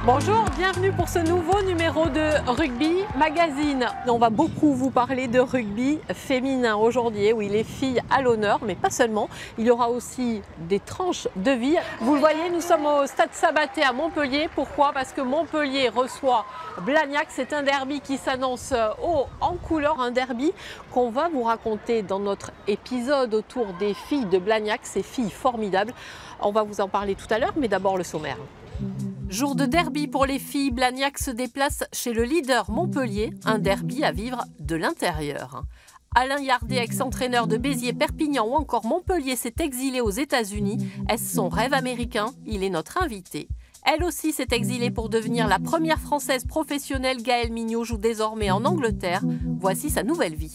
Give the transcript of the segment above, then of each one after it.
Bonjour, bienvenue pour ce nouveau numéro de Rugby Magazine. On va beaucoup vous parler de rugby féminin aujourd'hui. Oui, les filles à l'honneur, mais pas seulement. Il y aura aussi des tranches de vie. Vous le voyez, nous sommes au Stade Sabaté à Montpellier. Pourquoi? Parce que Montpellier reçoit Blagnac. C'est un derby qui s'annonce haut en couleur. Un derby qu'on va vous raconter dans notre épisode autour des filles de Blagnac. Ces filles formidables. On va vous en parler tout à l'heure, mais d'abord le sommaire. Jour de derby pour les filles, Blagnac se déplace chez le leader Montpellier, un derby à vivre de l'intérieur. Alain Yardet, ex-entraîneur de Béziers, Perpignan ou encore Montpellier, s'est exilé aux États-Unis. Est-ce son rêve américain? Il est notre invité. Elle aussi s'est exilée pour devenir la première Française professionnelle. Gaëlle Mignot joue désormais en Angleterre. Voici sa nouvelle vie.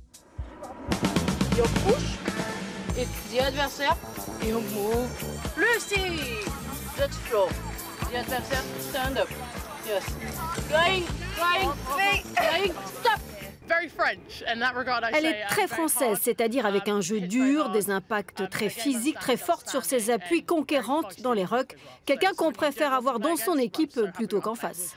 You push et the adversaire, you move. Lucy, just flow. The adversaire, stand up. Yes. Going, stop. Elle est très française, c'est-à-dire avec un jeu dur, des impacts très physiques, très fortes sur ses appuis, conquérantes dans les rucks. Quelqu'un qu'on préfère avoir dans son équipe plutôt qu'en face.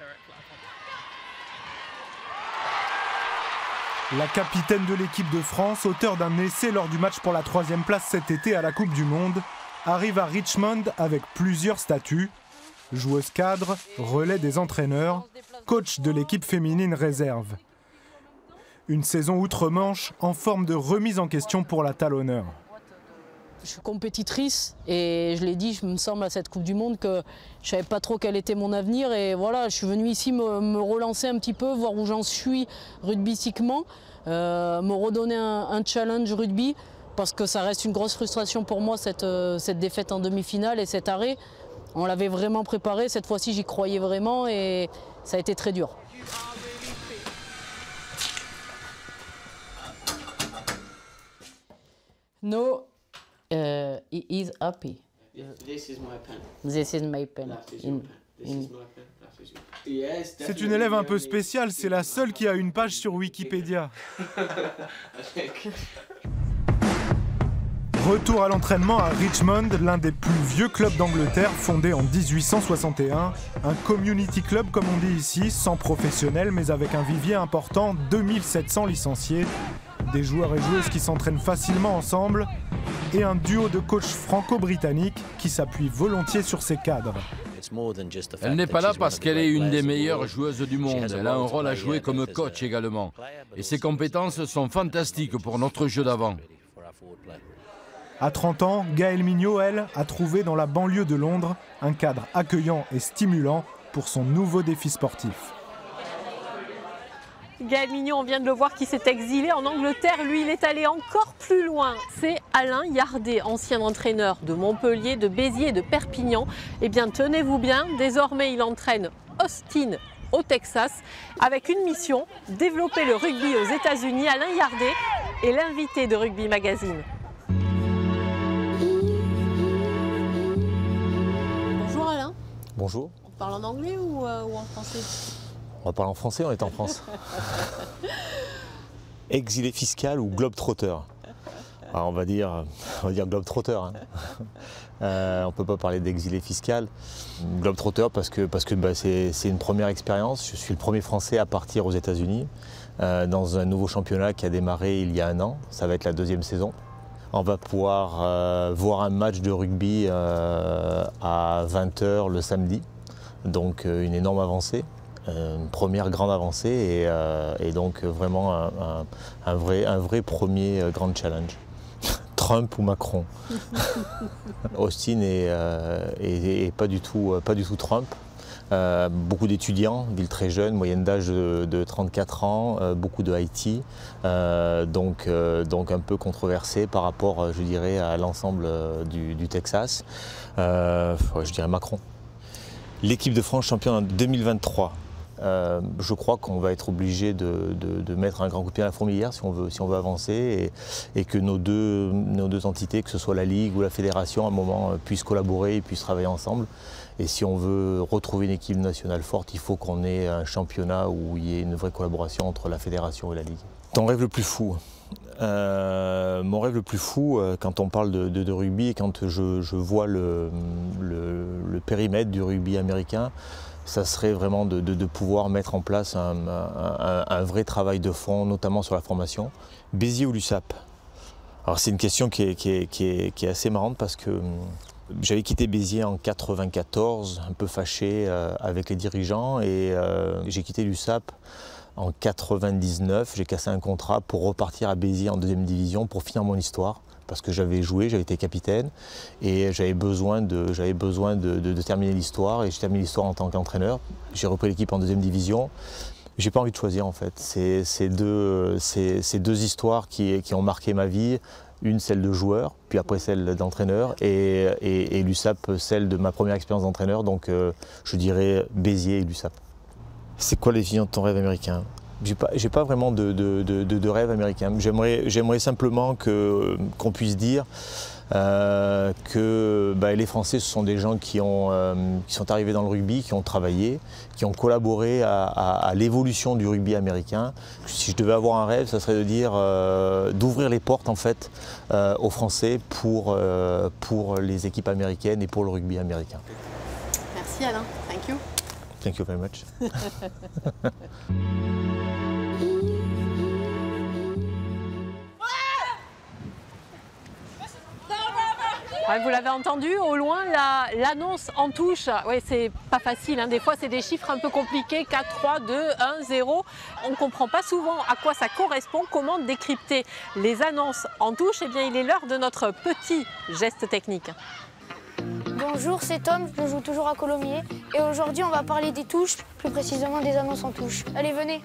La capitaine de l'équipe de France, auteure d'un essai lors du match pour la 3e place cet été à la Coupe du Monde, arrive à Richmond avec plusieurs statuts. Joueuse cadre, relais des entraîneurs, coach de l'équipe féminine réserve. Une saison outre-Manche en forme de remise en question pour la talonneur. Je suis compétitrice et je l'ai dit, je me semble à cette Coupe du Monde que je ne savais pas trop quel était mon avenir. Et voilà, je suis venue ici me relancer un petit peu, voir où j'en suis rugbystiquement, me redonner un challenge rugby parce que ça reste une grosse frustration pour moi cette défaite en demi-finale et cet arrêt. On l'avait vraiment préparé, cette fois-ci j'y croyais vraiment et ça a été très dur. No, he is happy. This is my pen. This is my pen. This is my pen. Yes, C'est une élève un peu spéciale, c'est la seule qui a une page sur Wikipédia. Retour à l'entraînement à Richmond, l'un des plus vieux clubs d'Angleterre, fondé en 1861. Un community club comme on dit ici, sans professionnels mais avec un vivier important, 2700 licenciés. Des joueurs et joueuses qui s'entraînent facilement ensemble et un duo de coachs franco-britanniques qui s'appuie volontiers sur ses cadres. Elle n'est pas là parce qu'elle est une des meilleures joueuses du monde. Elle a un rôle à jouer comme coach également. Et ses compétences sont fantastiques pour notre jeu d'avant. À 30 ans, Gaëlle Mignot, elle, a trouvé dans la banlieue de Londres un cadre accueillant et stimulant pour son nouveau défi sportif. Gaëlle Mignot, on vient de le voir, qui s'est exilé en Angleterre. Lui, il est allé encore plus loin. C'est Alain Yardet, ancien entraîneur de Montpellier, de Béziers et de Perpignan. Eh bien, tenez-vous bien, désormais, il entraîne Austin au Texas avec une mission, développer le rugby aux États-Unis. Alain Yardet est l'invité de Rugby Magazine. Bonjour Alain. Bonjour. On parle en anglais ou en français? On va parler en français, on est en France. Exilé fiscal ou globe-trotter? On va dire globe-trotter. Hein. On ne peut pas parler d'exilé fiscal. Globe-trotter parce que c'est une première expérience. Je suis le premier Français à partir aux États-Unis dans un nouveau championnat qui a démarré il y a un an. Ça va être la 2e saison. On va pouvoir voir un match de rugby à 20 h le samedi. Donc une énorme avancée. Une première grande avancée et donc vraiment un vrai premier grand challenge. Trump ou Macron. Austin est pas du tout Trump. Beaucoup d'étudiants, ville très jeune, moyenne d'âge de 34 ans, beaucoup de Haïti, donc un peu controversé par rapport, je dirais, à l'ensemble du Texas. Je dirais Macron. L'équipe de France championne en 2023. Je crois qu'on va être obligé de mettre un grand coup de pied à la fourmilière si on veut avancer et que nos deux entités, que ce soit la Ligue ou la Fédération, à un moment puissent collaborer et puissent travailler ensemble. Et si on veut retrouver une équipe nationale forte, il faut qu'on ait un championnat où il y ait une vraie collaboration entre la Fédération et la Ligue. Ton rêve le plus fou? Mon rêve le plus fou, quand on parle de rugby et quand je vois le périmètre du rugby américain, ça serait vraiment de pouvoir mettre en place un vrai travail de fond, notamment sur la formation. Béziers ou l'USAP? Alors c'est une question qui est assez marrante parce que j'avais quitté Béziers en 94, un peu fâché avec les dirigeants, et j'ai quitté l'USAP en 99. J'ai cassé un contrat pour repartir à Béziers en 2e division pour finir mon histoire. Parce que j'avais joué, j'avais été capitaine et j'avais besoin de terminer l'histoire, et j'ai terminé l'histoire en tant qu'entraîneur. J'ai repris l'équipe en 2e division. J'ai pas envie de choisir en fait. C'est deux histoires qui ont marqué ma vie. Une, celle de joueur, puis après celle d'entraîneur, et l'USAP, celle de ma première expérience d'entraîneur. Donc je dirais Béziers et l'USAP. C'est quoi la définition de ton rêve américain? J'ai pas vraiment de rêve américain. J'aimerais simplement qu'on puisse dire que les Français, ce sont des gens qui sont arrivés dans le rugby, qui ont travaillé, qui ont collaboré à l'évolution du rugby américain. Si je devais avoir un rêve, ça serait de dire d'ouvrir les portes en fait aux Français pour les équipes américaines et pour le rugby américain. Merci Alain, thank you. Thank you very much. Ouais, vous l'avez entendu, au loin, l'annonce en touche. Ouais, c'est pas facile, hein. Des fois, c'est des chiffres un peu compliqués. 4, 3, 2, 1, 0. On ne comprend pas souvent à quoi ça correspond, comment décrypter les annonces en touche. Eh bien, il est l'heure de notre petit geste technique. Bonjour, c'est Tom, je joue toujours à Colomiers. Et aujourd'hui, on va parler des touches, plus précisément des annonces en touche. Allez, venez.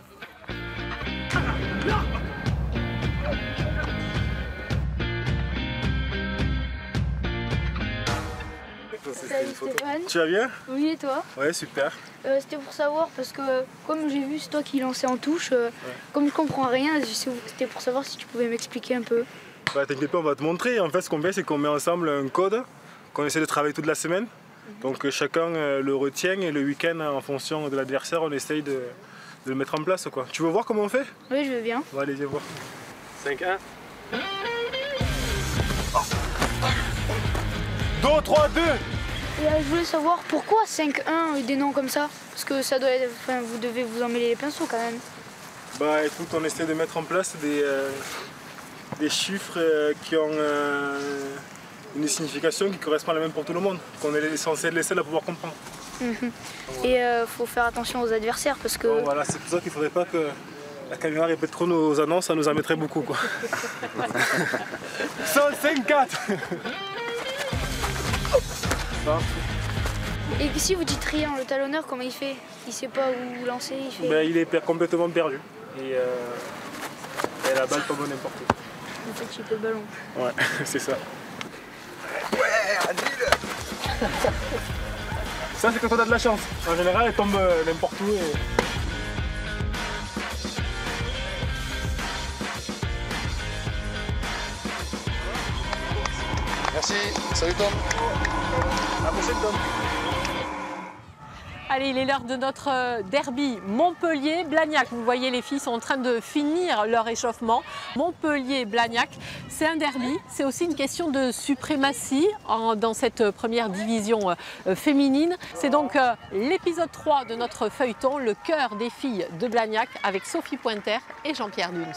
Salut Stéphane. Tu vas bien? Oui, et toi? Ouais, super. C'était pour savoir, parce que comme j'ai vu, c'est toi qui lançais en touche, comme je comprends rien, c'était pour savoir si tu pouvais m'expliquer un peu. Bah, t'inquiète pas, on va te montrer. En fait, ce qu'on fait, c'est qu'on met ensemble un code qu'on essaie de travailler toute la semaine. Donc chacun le retient, et le week-end, en fonction de l'adversaire, on essaye de le mettre en place, quoi. Tu veux voir comment on fait? Oui, je veux bien. On va aller voir. 5-1. 2, 3, 2. Et je voulais savoir pourquoi 5-1 des noms comme ça? Parce que ça doit être, enfin, vous devez vous emmêler les pinceaux quand même. Bah écoute, on essaie de mettre en place des chiffres qui ont une signification qui correspond à la même pour tout le monde, qu'on est censé être les seuls à pouvoir comprendre. Et faut faire attention aux adversaires parce que... Bon, voilà, c'est pour ça qu'il ne faudrait pas que la caméra répète trop nos annonces, ça nous en mettrait beaucoup, quoi. 5-4. Et si vous dites rien, le talonneur, comment il fait? Il sait pas où lancer, il fait... Ben, il est complètement perdu. Et la balle tombe n'importe où. En fait, il fait le ballon. Ouais, c'est ça. Ouais, annule. Ça, c'est quand on a de la chance. En général, elle tombe n'importe où. Merci, salut Tom. À la prochaine, Tom. Allez, il est l'heure de notre derby Montpellier-Blagnac. Vous voyez, les filles sont en train de finir leur échauffement. Montpellier-Blagnac, c'est un derby. C'est aussi une question de suprématie dans cette première division féminine. C'est donc l'épisode 3 de notre feuilleton, le cœur des filles de Blagnac, avec Sophie Pointer et Jean-Pierre Duns.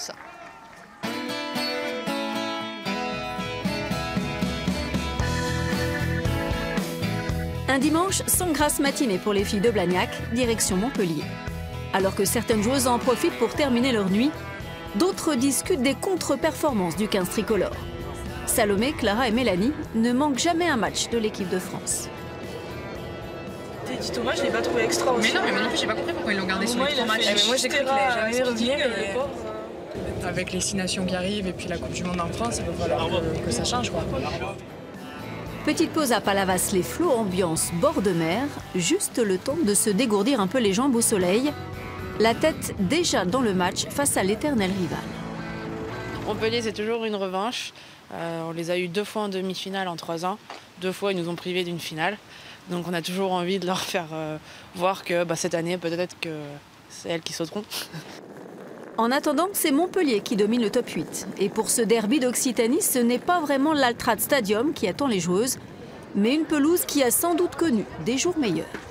Un dimanche sans grasse matinée pour les filles de Blagnac, direction Montpellier. Alors que certaines joueuses en profitent pour terminer leur nuit, d'autres discutent des contre-performances du 15 tricolore. Salomé, Clara et Mélanie ne manquent jamais un match de l'équipe de France. Thomas, je ne l'ai pas trouvé extra aussi. Mais non, mais moi non plus, j'ai pas compris pourquoi ils l'ont gardé sur les 3 matchs. Moi, j'ai cru qu'il allait jamais revenir. Avec les 6 nations qui arrivent et puis la Coupe du Monde en France, il va falloir que ça change, quoi. Petite pause à Palavas-les-Flots, ambiance bord de mer, juste le temps de se dégourdir un peu les jambes au soleil, la tête déjà dans le match face à l'éternel rival. Montpellier, c'est toujours une revanche. On les a eu 2 fois en demi-finale en 3 ans. 2 fois, ils nous ont privés d'une finale. Donc on a toujours envie de leur faire voir que cette année, peut-être que c'est elles qui sauteront. En attendant, c'est Montpellier qui domine le top 8. Et pour ce derby d'Occitanie, ce n'est pas vraiment l'Altrad Stadium qui attend les joueuses, mais une pelouse qui a sans doute connu des jours meilleurs.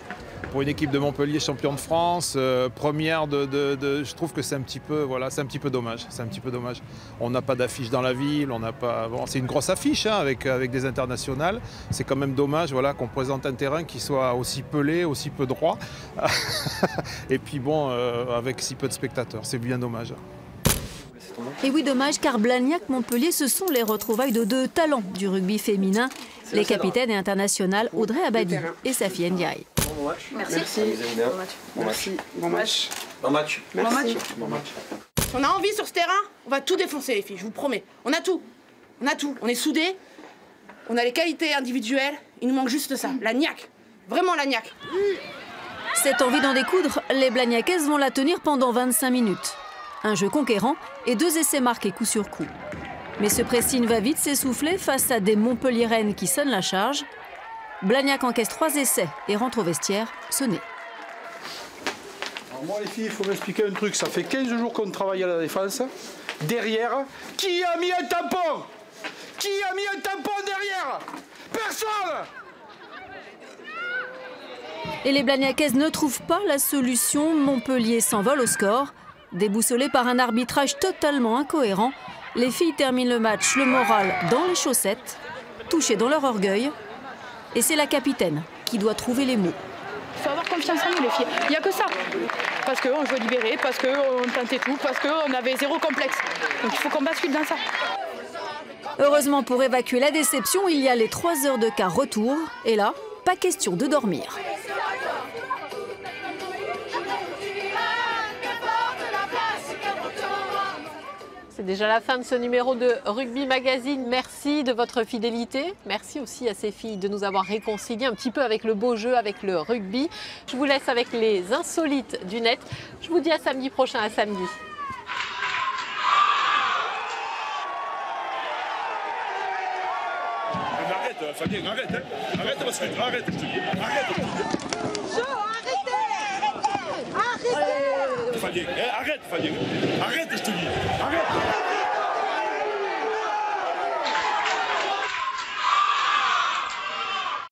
Pour une équipe de Montpellier champion de France, première je trouve que c'est un petit peu, voilà, c'est un petit peu dommage. C'est un petit peu dommage. On n'a pas d'affiche dans la ville, on n'a pas. Bon, c'est une grosse affiche hein, avec des internationales. C'est quand même dommage, voilà, qu'on présente un terrain qui soit aussi pelé, aussi peu droit, et puis bon, avec si peu de spectateurs. C'est bien dommage. Et oui, dommage, car Blagnac-Montpellier, ce sont les retrouvailles de deux talents du rugby féminin, les capitaines et internationales Audrey Abadi et Safi Ndiaye. Bon match. Merci. Bon match. Bon match. Bon match. Merci. Bon match. On a envie sur ce terrain, on va tout défoncer les filles, je vous promets. On a tout. On a tout. On est soudés, on a les qualités individuelles, il nous manque juste ça, la niaque. Vraiment la niaque. Cette envie d'en découdre, les Blagnacaises vont la tenir pendant 25 minutes. Un jeu conquérant et 2 essais marqués coup sur coup. Mais ce pressing va vite s'essouffler face à des Montpelliéraines qui sonnent la charge. Blagnac encaisse 3 essais et rentre au vestiaire sonné. Alors moi les filles, il faut m'expliquer un truc. Ça fait 15 jours qu'on travaille à la défense. Derrière, qui a mis un tampon? Qui a mis un tampon derrière? Personne! Et les Blagnacaises ne trouvent pas la solution. Montpellier s'envole au score. Déboussolées par un arbitrage totalement incohérent, les filles terminent le match le moral dans les chaussettes, touchées dans leur orgueil. Et c'est la capitaine qui doit trouver les mots. Il faut avoir confiance en nous les filles, il n'y a que ça. Parce qu'on jouait libéré, parce qu'on tentait tout, parce qu'on avait zéro complexe. Donc il faut qu'on bascule dans ça. Heureusement pour évacuer la déception, il y a les 3 heures de quart retour. Et là, pas question de dormir. C'est déjà la fin de ce numéro de Rugby Magazine. Merci de votre fidélité. Merci aussi à ces filles de nous avoir réconciliés un petit peu avec le beau jeu, avec le rugby. Je vous laisse avec les insolites du net. Je vous dis à samedi prochain, à samedi. Arrête, Fabien, arrête, hein. Arrête parce que arrête, je te dis. Arrête. Arrête. Fabien, arrête, Fabien. Arrête, je te dis. Arrête.